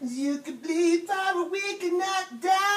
You could bleed for a week and not die.